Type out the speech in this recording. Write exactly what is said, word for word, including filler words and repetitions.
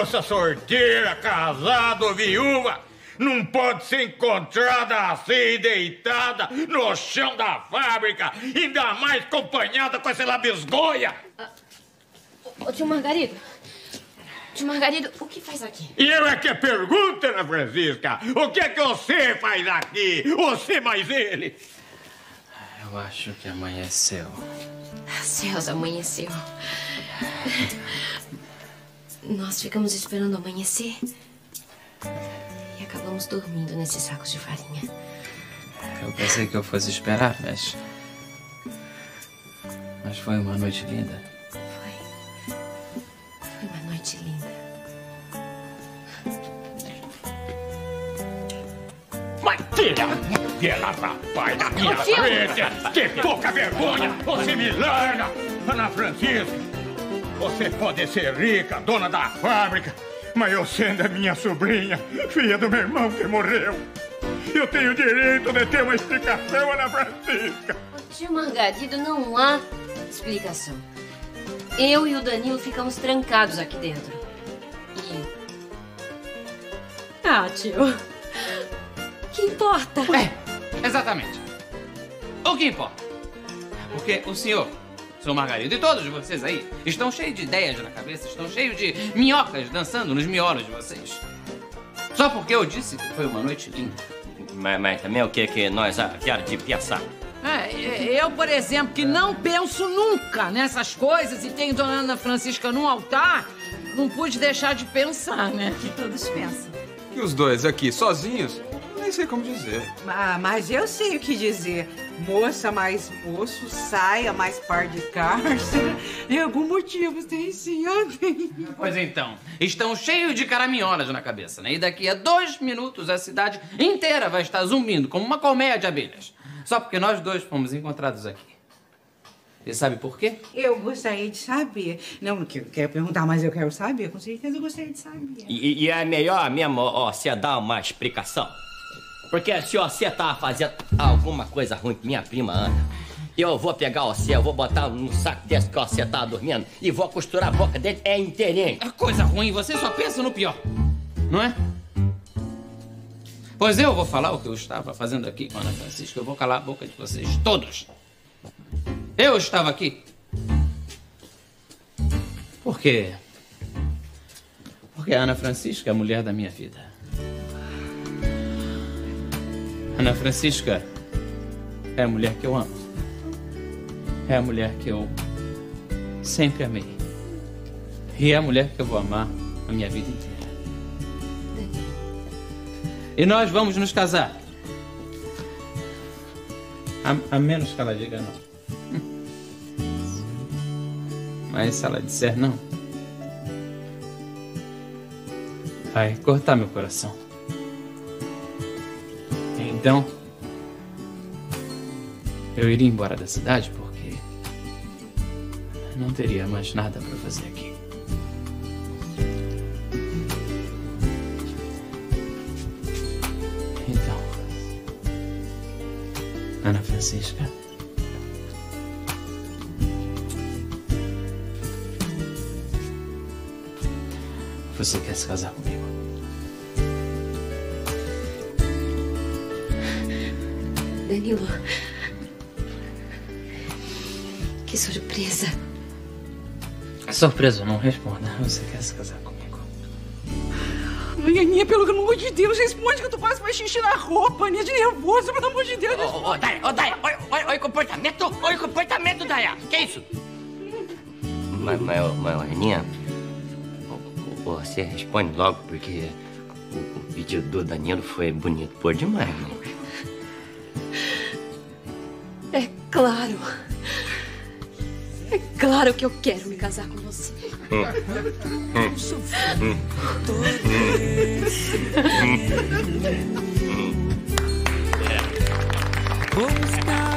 moça solteira, casada ou viúva não pode ser encontrada assim, deitada no chão da fábrica, ainda mais acompanhada com essa labisgoia. Ah, ô, tio Margarido, tio Margarido, o que faz aqui? E eu é que pergunto, Ana Francisca, o que é que você faz aqui? Você mais ele? Eu acho que amanheceu. Céus, amanheceu. Nós ficamos esperando amanhecer e acabamos dormindo nesses sacos de farinha. Eu pensei que eu fosse esperar, mas... Mas foi uma noite linda. Foi. Foi uma noite linda. Mas tira ela, rapaz, da minha frente! Que pouca vergonha! Você me larga! Ana Francisca, você pode ser rica, dona da fábrica, mas eu sendo a minha sobrinha, filha do meu irmão que morreu, eu tenho direito de ter uma explicação, Ana Francisca! Tio Margarido, não há explicação. Eu e o Danilo ficamos trancados aqui dentro. E... Ah, tio... O que importa? É, exatamente. O que importa? Porque o senhor, senhor Margarido, e todos vocês aí, estão cheios de ideias na cabeça, estão cheios de minhocas dançando nos miolos de vocês. Só porque eu disse que foi uma noite linda. Mas, mas também o que que nós havíamos de pensar? É, eu, por exemplo, que não penso nunca nessas coisas e tenho Dona Ana Francisca num altar, não pude deixar de pensar, né? Que todos pensam. E os dois aqui, sozinhos? Nem sei como dizer. Ah, mas eu sei o que dizer. Moça mais moço, saia mais par de cárcere. Tem algum motivo, tem sim, eu tenho. Pois então, estão cheios de caraminholas na cabeça, né? E daqui a dois minutos a cidade inteira vai estar zumbindo como uma colmeia de abelhas. Só porque nós dois fomos encontrados aqui. Você sabe por quê? Eu gostaria de saber. Não, não quero, quero perguntar, mas eu quero saber. Com certeza eu gostaria de saber. E, e é melhor mesmo, ó, você dar uma explicação. Porque se você tava fazendo alguma coisa ruim com minha prima Ana, eu vou pegar você, eu vou botar num saco desse que você tava dormindo e vou costurar a boca dele é inteirinho. É coisa ruim, você só pensa no pior, não é? Pois eu vou falar o que eu estava fazendo aqui com a Ana Francisca. Eu vou calar a boca de vocês todos. Eu estava aqui porque... Porque a Ana Francisca é a mulher da minha vida. Ana Francisca é a mulher que eu amo. É a mulher que eu sempre amei. E é a mulher que eu vou amar a minha vida inteira. E nós vamos nos casar. A, a menos que ela diga não. Mas se ela disser não, vai cortar meu coração. Então, eu iria embora da cidade porque não teria mais nada para fazer aqui. Então, Ana Francisca, você quer se casar comigo? Danilo, que surpresa. Surpresa, não responda. Você quer se casar comigo? Ai, Aninha, pelo amor de Deus, responde que eu tô quase fazendo xixi na roupa, Aninha, de nervoso, pelo amor de Deus. Ô, ô, Daya, ô, Daya, olha, olha, olha o comportamento, olha o comportamento, Daya. Que isso? Mas, mas, mas, Aninha, você responde logo, porque o, o pedido do Danilo foi bonito por demais, né? É claro. É claro que eu quero me casar com você. Hum. Hum. Hum. Vou buscar